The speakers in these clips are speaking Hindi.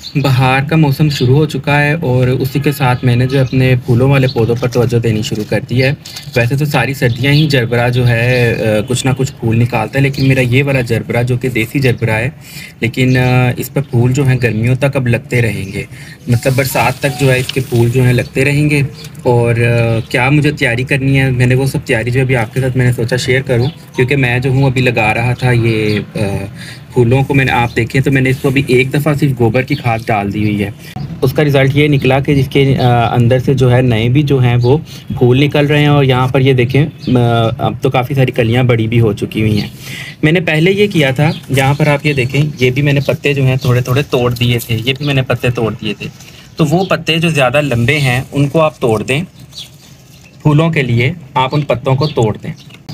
बहार का मौसम शुरू हो चुका है और उसी के साथ मैंने जो अपने फूलों वाले पौधों पर तवज्जो देनी शुरू कर दी है। वैसे तो सारी सर्दियाँ ही जरबरा जो है कुछ ना कुछ फूल निकालता है, लेकिन मेरा ये वाला जरबरा जो कि देसी जरबरा है, लेकिन इस पर फूल जो हैं गर्मियों तक अब लगते रहेंगे। मतलब बरसात तक जो है इसके फूल जो हैं लगते रहेंगे। और क्या मुझे तैयारी करनी है, मैंने वो सब तैयारी जो अभी आपके साथ मैंने सोचा शेयर करूँ, क्योंकि मैं जो हूँ अभी लगा रहा था ये फूलों को। मैंने आप देखें तो मैंने इसको अभी एक दफ़ा सिर्फ गोबर की खाद डाल दी हुई है। उसका रिज़ल्ट ये निकला कि जिसके अंदर से जो है नए भी जो हैं वो फूल निकल रहे हैं। और यहाँ पर ये देखें अब तो काफ़ी सारी कलियाँ बड़ी भी हो चुकी हुई हैं। मैंने पहले ये किया था, यहाँ पर आप ये देखें, ये भी मैंने पत्ते जो हैं थोड़े थोड़े तोड़ दिए थे, ये भी मैंने पत्ते तोड़ दिए थे। तो वो पत्ते जो ज़्यादा लंबे हैं उनको आप तोड़ दें, फूलों के लिए आप उन पत्तों को तोड़ दें।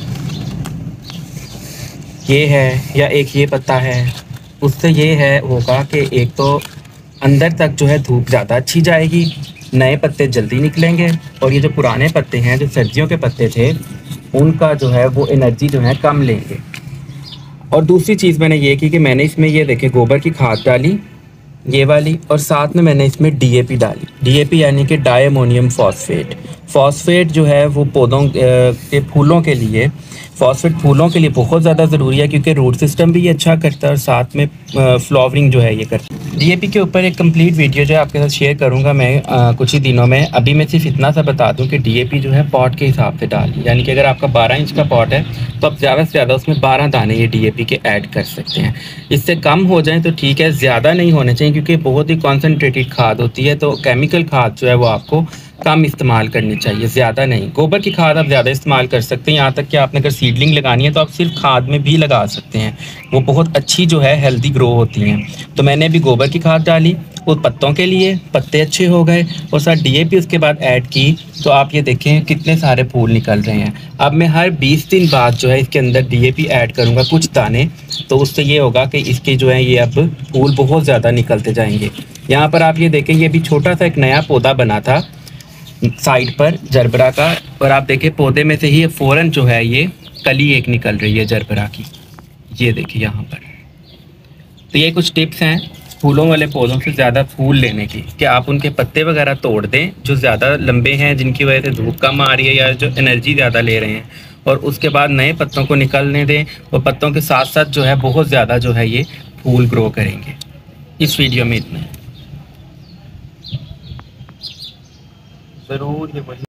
ये है या एक ये पत्ता है, उससे ये है होगा कि एक तो अंदर तक जो है धूप ज़्यादा अच्छी जाएगी, नए पत्ते जल्दी निकलेंगे। और ये जो पुराने पत्ते हैं जो सर्दियों के पत्ते थे उनका जो है वो एनर्जी जो है कम लेंगे। और दूसरी चीज़ मैंने ये की कि मैंने इसमें ये देखें गोबर की खाद डाली ये वाली, और साथ में मैंने इसमें डीएपी डाली। डीएपी यानी कि डाई अमोनियम फॉस्फेट। फॉस्फेट जो है वो पौधों के फूलों के लिए, फॉस्फेट फूलों के लिए बहुत ज़्यादा ज़रूरी है, क्योंकि रूट सिस्टम भी ये अच्छा करता है और साथ में फ्लावरिंग जो है ये करता है। डीएपी के ऊपर एक कंप्लीट वीडियो जो है आपके साथ शेयर करूंगा मैं कुछ ही दिनों में। अभी मैं सिर्फ इतना सा बता दूं कि डीएपी जो है पॉट के हिसाब से डालिए, यानी कि अगर आपका 12 इंच का पॉट है तो आप ज़्यादा से ज़्यादा उसमें 12 दाने ये डीएपी के ऐड कर सकते हैं। इससे कम हो जाए तो ठीक है, ज़्यादा नहीं होने चाहिए, क्योंकि बहुत ही कॉन्सनट्रेटेड खाद होती है। तो केमिकल खाद जो है वो आपको कम इस्तेमाल करनी चाहिए, ज़्यादा नहीं। गोबर की खाद आप ज़्यादा इस्तेमाल कर सकते हैं, यहाँ तक कि आपने अगर सीडलिंग लगानी है तो आप सिर्फ खाद में भी लगा सकते हैं, वो बहुत अच्छी जो है हेल्दी ग्रो होती हैं। तो मैंने अभी गोबर की खाद डाली वो पत्तों के लिए, पत्ते अच्छे हो गए, और साथ डीएपी उसके बाद ऐड की, तो आप ये देखें कितने सारे फूल निकल रहे हैं। अब मैं हर 20 दिन बाद जो है इसके अंदर डीएपी ऐड करूँगा कुछ दाने, तो उससे ये होगा कि इसके जो है ये अब फूल बहुत ज़्यादा निकलते जाएंगे। यहाँ पर आप ये देखें, ये भी छोटा सा एक नया पौधा बना था साइड पर जरबरा का, और आप देखें पौधे में से ही फ़ौरन जो है ये कली एक निकल रही है जरबरा की, ये देखिए यहाँ पर। तो ये कुछ टिप्स हैं फूलों वाले पौधों से ज़्यादा फूल लेने की, कि आप उनके पत्ते वगैरह तोड़ दें जो ज़्यादा लंबे हैं, जिनकी वजह से धूप कम आ रही है या जो एनर्जी ज़्यादा ले रहे हैं, और उसके बाद नए पत्तों को निकलने दें। और पत्तों के साथ साथ जो है बहुत ज़्यादा जो है ये फूल ग्रो करेंगे। इस वीडियो में इतना ज़रूर ये वही